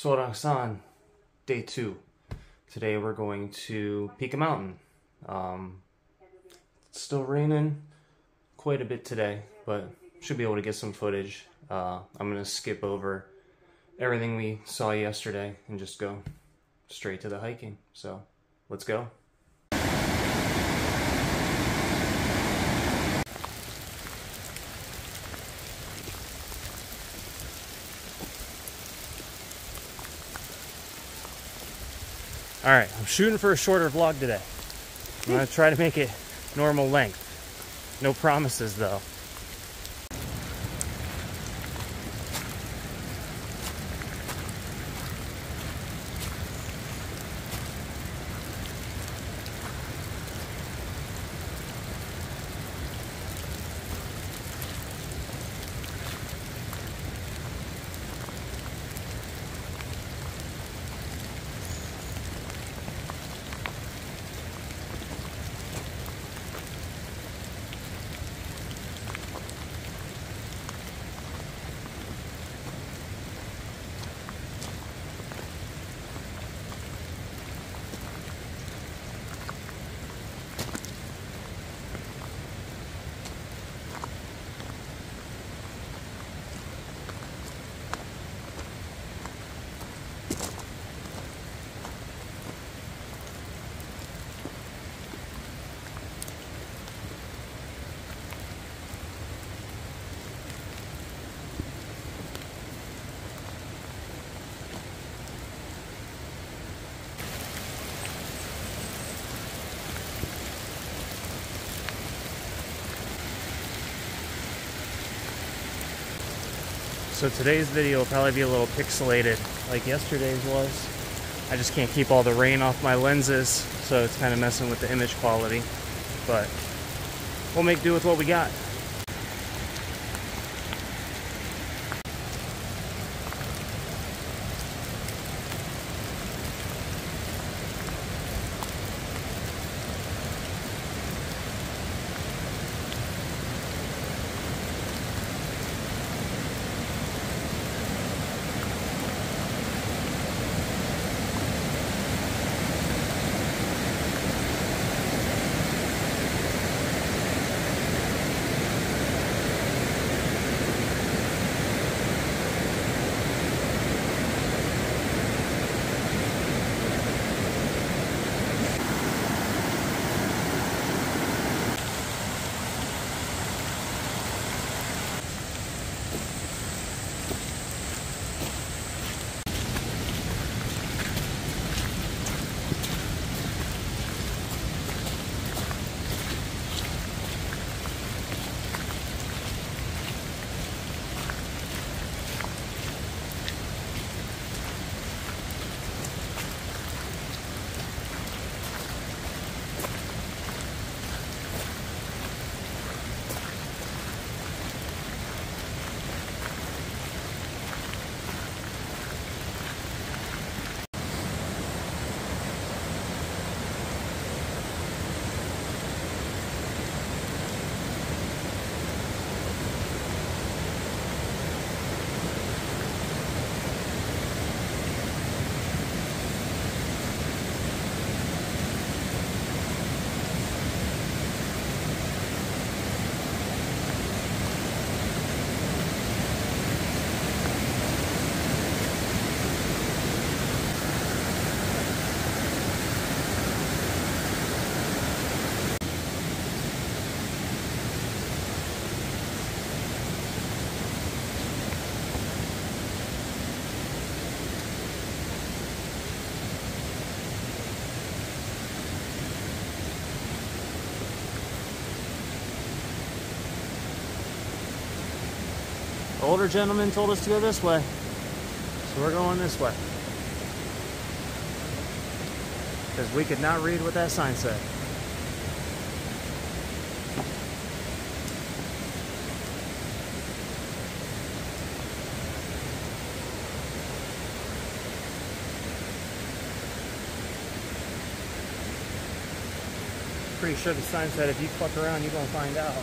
Sorak-san, day 2. Today we're going to Pika Mountain. It's still raining quite a bit today, but should be able to get some footage. I'm going to skip over everything we saw yesterday and just go straight to the hiking. So, let's go. Alright, I'm shooting for a shorter vlog today. I'm going to try to make it normal length. No promises though. So today's video will probably be a little pixelated like yesterday's was. I just can't keep all the rain off my lenses, so it's kind of messing with the image quality. But we'll make do with what we got. The older gentleman told us to go this way, so we're going this way. Because we could not read what that sign said. Pretty sure the sign said if you fuck around, you're gonna find out.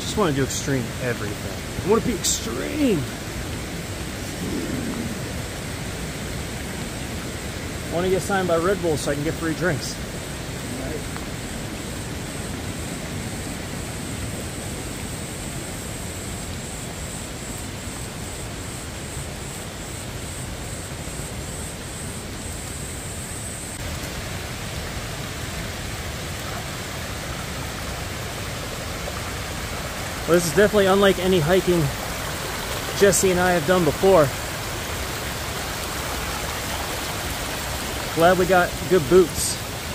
just want to do extreme everything. I want to be extreme. I want to get signed by Red Bull so I can get free drinks. Well, this is definitely unlike any hiking Jesse and I have done before. Glad we got good boots.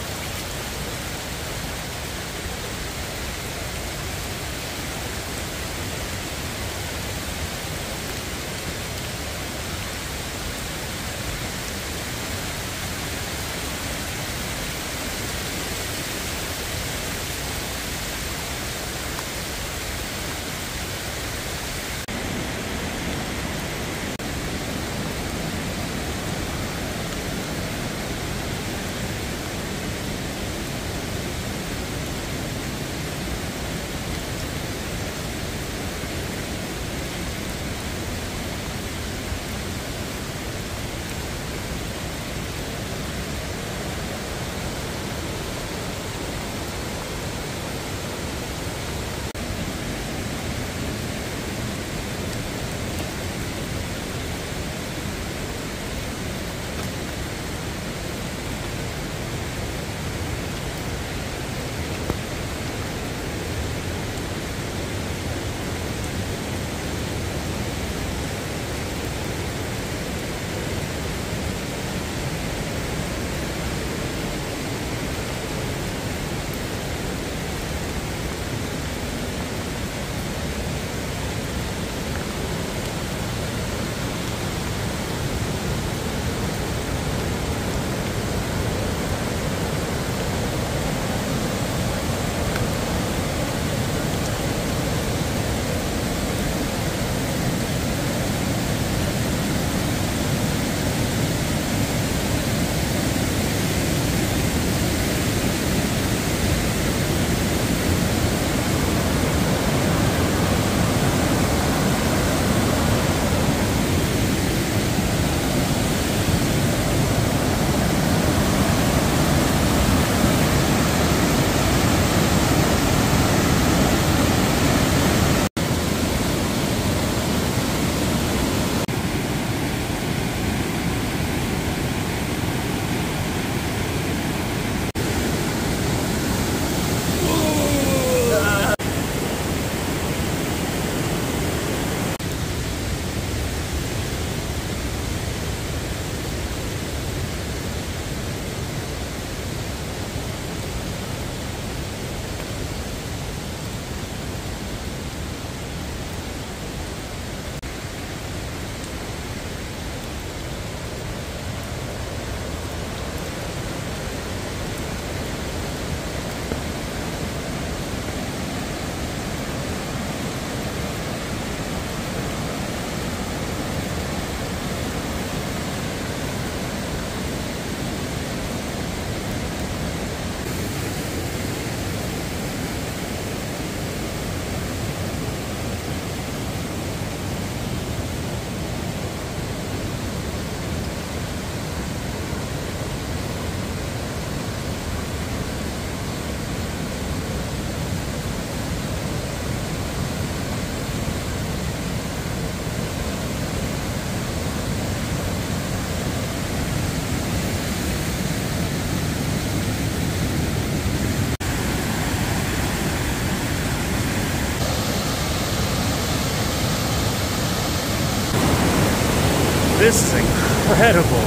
This is incredible.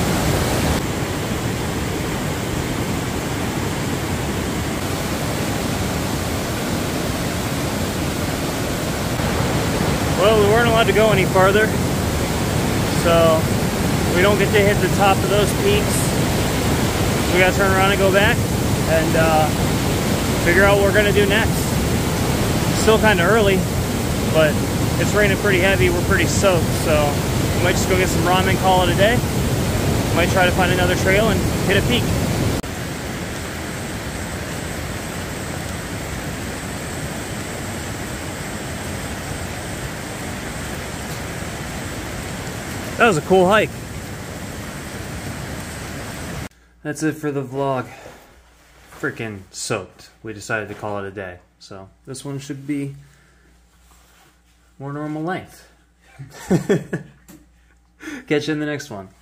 Well, we weren't allowed to go any farther, so we don't get to hit the top of those peaks. So we gotta turn around and go back and figure out what we're gonna do next. Still kind of early, but it's raining pretty heavy. We're pretty soaked, so we might just go get some ramen, call it a day. Might try to find another trail and hit a peak. That was a cool hike. That's it for the vlog. Freaking soaked. We decided to call it a day. So this one should be more normal length. Catch you in the next one.